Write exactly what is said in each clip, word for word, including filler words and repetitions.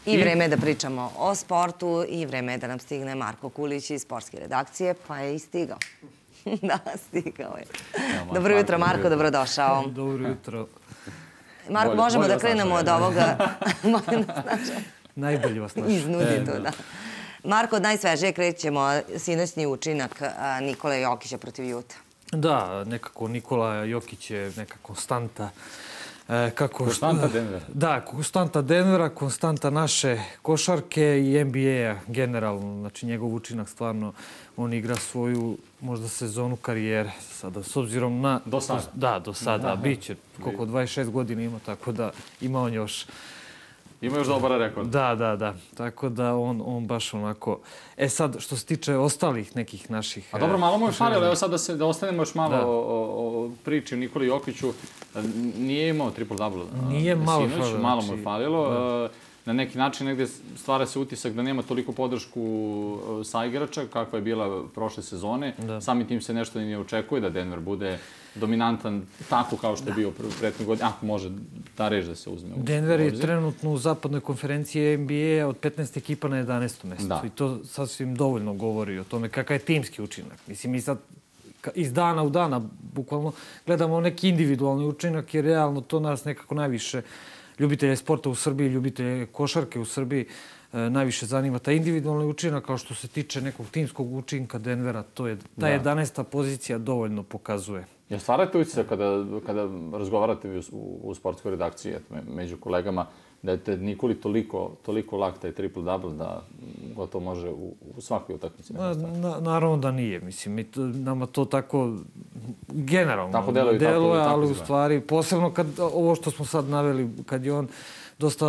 I vreme je da pričamo o sportu i vreme je da nam stigne Marko Kulić iz sportske redakcije, pa je i stigao. Da, stigao je. Dobro jutro, Marko, dobrodošao. Dobro jutro. Marko, možemo da krenemo od ovoga. Najbolje vas našao. Iznudi to, da. Marko, od najsvežije krećemo sinoćni učinak Nikole Jokića protiv Juta. Da, nekako Nikola Jokić je neka konstanta. Konstanta Denvera. Da, konstanta Denvera, konstanta naše košarke i N B A-a generalno. Znači, njegov učinak stvarno, on igra svoju možda sezonu karijere sada, s obzirom na... Do sada? Da, do sada. Biće koliko dvadeset šest godina ima, tako da ima on još... Ima još dobar rekord. Da, da, da. Tako da on, on baš onako... E sad, što se tiče ostalih nekih naših... A dobro, malo mu je falilo. Evo sad da, se, da ostanemo još malo o, o, o priči o Nikoli Jokiću. Nije imao triple-double. Nije malo sinoć, falilo. Malo mu je falilo. Na neki način negde stvara se utisak da nema toliko podršku sa igrača kakva je bila prošle sezone. Da. Samim tim se nešto ne očekuje da Denver bude dominantan tako kao što je bio prethodnih godina. Ako može ta reč da se uzme u Denver je trenutno u zapadnoj konferenciji N B A od petnaest ekipa na jedanaestom mestu. I to sasvim dovoljno govori o tome kakav je timski učinak. Mislim, mi sad iz dana u dana bukvalno gledamo neki individualni učinak jer realno to nas nekako najviše ljubitelje sporta u Srbiji, ljubitelje košarke u Srbiji najviše zanima taj individualni učinak, kao što se tiče nekog timskog učinka Denvera, to je, ta jedanaesta pozicija dovoljno pokazuje. Jel stvarate utisak kada, kada razgovarate vi u, u sportskoj redakciji među kolegama da je Nikoli toliko, toliko lak taj triple-double da gotovo može u, u svakoj utakmici? Na, na, naravno da nije. Mislim, mi to, nama to tako generalno tako deluje, deluje tako, ali tako u stvari, posebno kad ovo što smo sad naveli, kad je on dosta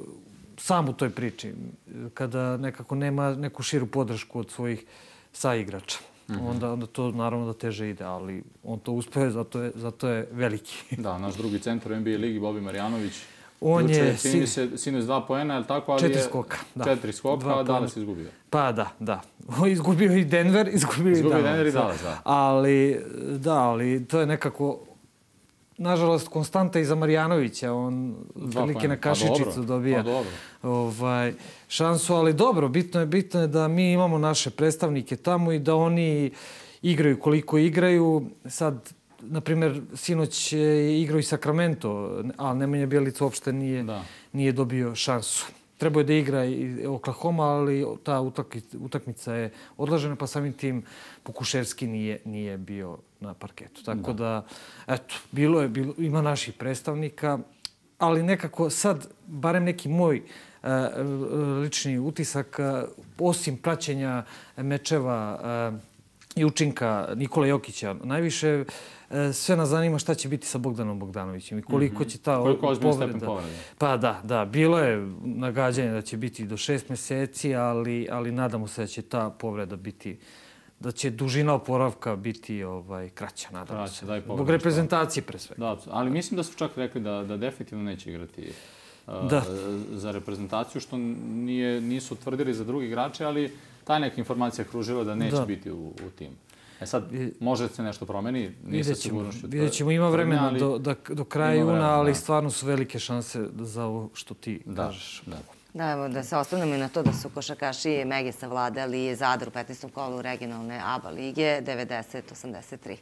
sam u toj priči, kada nekako nema neku širu podršku od svojih saigrača. Mm-hmm. onda, onda to naravno da teže ide, ali on to uspeje, zato je, zato je veliki. Da, naš drugi centar u N B A ligi, Bobi Marjanović. On je čini se sinoć dva poena, je li tako? Ali četiri skoka. Da. Četiri skoka, a Dallas izgubio. Pa da, da. Izgubio i Denver, izgubio, izgubio i Dallas. Denver i Dallas, da. Ali, da, ali to je nekako, nažalost, konstanta iza Marjanovića. On velike na kašičicu pa dobija pa dobro. Ovaj, šansu, ali dobro, bitno je, bitno je da mi imamo naše predstavnike tamo i da oni igraju koliko igraju. Sad, na primjer, sinoć je igrao i Sacramento, a Nemanja Bjelica uopšte nije, nije dobio šansu. Trebao je da igra i Oklahoma, ali ta utakmica je odložena, pa samim tim Pokuševski nije, nije bio na parketu. Tako da, da eto, bilo je, bilo, ima naših predstavnika, ali nekako sad, barem neki moj uh, lični utisak, uh, osim praćenja mečeva uh, i učinka Nikola Jokića, najviše sve nas zanima šta će biti sa Bogdanom Bogdanovićem i koliko će ta povreda. Pa da, da, bilo je nagađanje da će biti do šest meseci, ali, ali nadamo se da će ta povreda biti, da će dužina oporavka biti ovaj, kraća, nadamo se. Zbog reprezentacije pre svega. Da, ali mislim da su čak rekli da, da definitivno neće igrati uh, da. za reprezentaciju, što nije, nisu tvrdili za drugi igrače, ali ta neka informacija kružila da neće da. biti u, u timu. E sad, može se nešto promeni, nisam sigurnošću. Vidjet ćemo, ima vremena ali, do, do, do kraja juna, ali da. stvarno su velike šanse za ovo što ti da, kažeš. Da. Da, evo, da se osvrnemo i na to da su košarkaši Mege savladali Zadar u petnaestom kolu regionalne A B A lige devedeset osamdeset tri.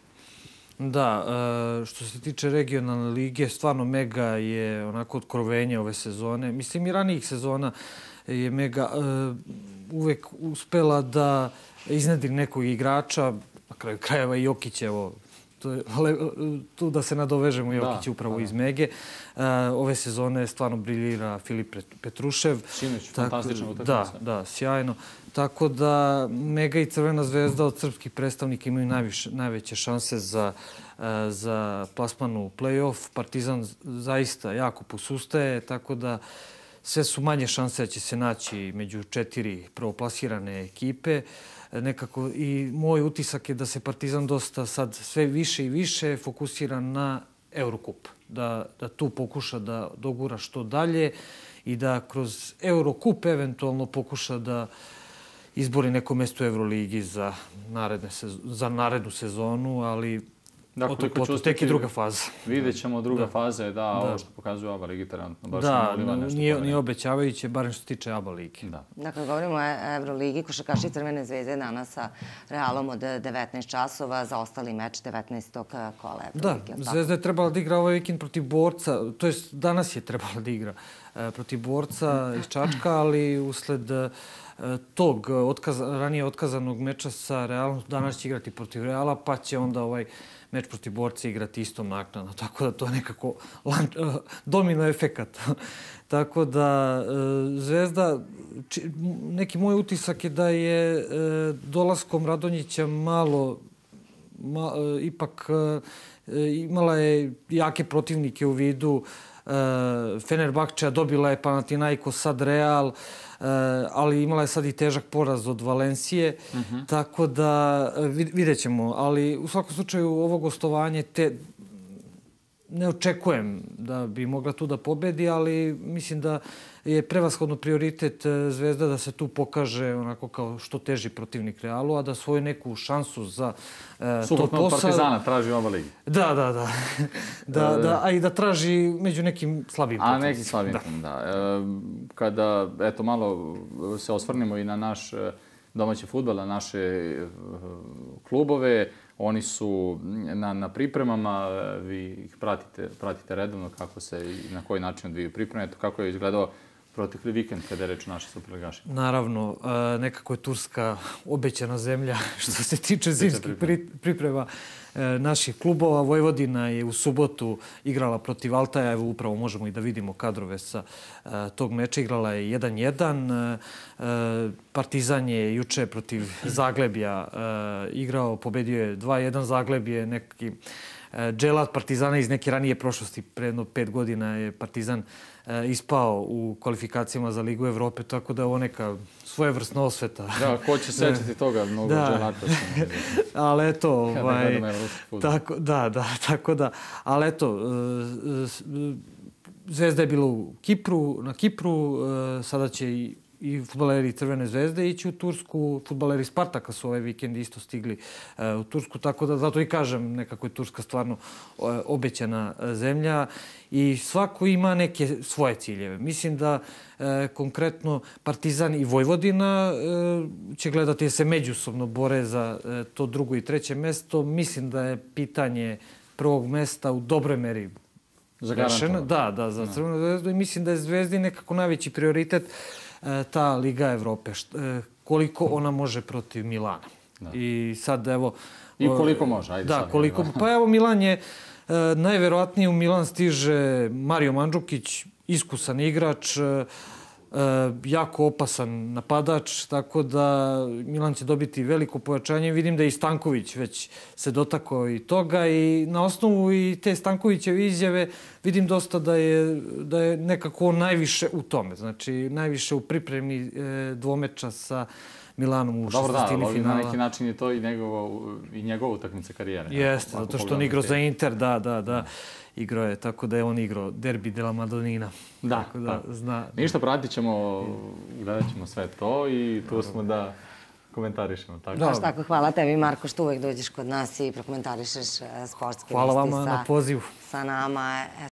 Da, što se tiče regionalne lige, stvarno Mega je onako otkrovenje ove sezone. Mislim, i ranijih sezona je Mega uvek uspela da iznedri nekog igrača, na kraju krajeva i Jokić, evo, tu da se nadovežemo Jokić upravo iz Mege. Ove sezone stvarno briljira Filip Petrušev. Sinoć, fantastična utakmica. Da, da, sjajno. Tako da Mega i Crvena zvezda od srpskih predstavnika imaju najviše, najveće šanse za, za plasman u play-off. Partizan zaista jako posustaje, tako da sve su manje šanse da će se naći među četiri prvoplasirane ekipe. Nekako i moj utisak je da se Partizan dosta sad sve više i više fokusira na Eurocup. Da, da tu pokuša da dogura što dalje i da kroz Eurocup eventualno pokuša da izbori neko mesto u Euroligi za, naredne, za narednu sezonu, ali o toj potu, tek i druga faza. Vidjet ćemo druga faza je da, ovo što pokazuje ABA ligi trenutno. Da, nije obećavajuće, barem što se tiče ABA ligi. Dakle, govorimo o Euroligi, košarkaši Crvene zvezde danas sa Realom od devetnaest časova, za ostali meč devetnaestog kola Euroligi. Da, Zvezda je trebala da igra ovaj vikend protiv Borca, to je danas je trebala da igra protiv Borca iz Čačka, ali usled tog ranije otkazanog meča sa Realom, danas će igrati protiv Reala, pa će onda ovaj meč protiv Borca igrati istom naknadno. Tako da to je nekako domino efekat. Tako da Zvezda, neki moj utisak je da je dolaskom Radonjića malo, ipak imala je jake protivnike u vidu. Fenerbahča dobila je Panathinaikos, sad Real, ali imala je sad i težak poraz od Valencije, tako da vidjet ćemo. Ali u svakom slučaju ovo gostovanje ne očekujem da bi mogla tu da pobedi, ali mislim da je prevashodno prioritet Zvezda da se tu pokaže onako kao što teži protivnik Realu, a da svoju neku šansu za to posao... Suprotno od Partizana traži ova ligi. Da, da, da. A i da traži među nekim slabim protivnicima. A nekim slabim, da. Kada, eto, malo se osvrnemo i na naš domaći fudbal, na naše klubove, oni su na pripremama, vi ih pratite redovno kako se i na koji način odvijaju pripreme. Eto, kako je izgledao protekli vikend kada je reč o našim superligašima? Naravno, nekako je Turska obećana zemlja što se tiče zimskih priprema naših klubova. Vojvodina je u subotu igrala protiv Altaja, evo upravo možemo i da vidimo kadrove sa tog meča. Igrala je jedan jedan. Partizan je juče protiv Zaglebja igrao, pobedio je dva jedan. Zaglebje je neki dželat Partizana iz neke ranije prošlosti. Pre jedno pet godina je Partizan ispao u kvalifikacijama za Ligu Evrope, tako da je ovo neka svojevrsna osveta. Da, ko će sećati toga, mnogo dželata. Ali eto, da, da, tako da, ali eto, Zvezda je bila u Kipru, na Kipru, sada će i i fudbaleri Crvene zvezde ići u Tursku. Fudbaleri Spartaka su ovaj vikend isto stigli u Tursku, tako da zato i kažem nekako je Turska stvarno obećana zemlja i svako ima neke svoje ciljeve. Mislim da konkretno Partizan i Vojvodina će gledati da se međusobno bore za to drugo i treće mesto. Mislim da je pitanje prvog mesta u dobroj meri rešeno. Da, da, za Crvenu zvezdu i mislim da je Zvezdi nekako najveći prioritet ta Liga Evrope, koliko ona može protiv Milana. I sad evo... I koliko može, ajde sad. Da, koliko... Pa evo Milan je, najverovatnije u Milan stiže Mario Mandžukić, iskusan igrač, jako opasan napadač, tako da Milan će dobiti veliko pojačanje. Vidim da i Stanković već se dotakao i toga i na osnovu i te Stankovićeve izjave vidim dosta da je, da je nekako najviše u tome. Znači, najviše u pripremi dvomeča sa Milanom u šestnaestini finala. Dobro, da, na neki način je to i njegova utakmica karijere. Jeste, zato što on igrao za Inter, da, da, da. Igrao je, tako da je on igrao derbi de la Madonina. Da, da. Ništa, pratit ćemo, gledat ćemo sve to i tu smo da komentarišemo. Baš tako, hvala tebi Marko što uvek dođeš kod nas i prokomentarišeš sportske vesti sa nama. Hvala vama na pozivu. Sa nama.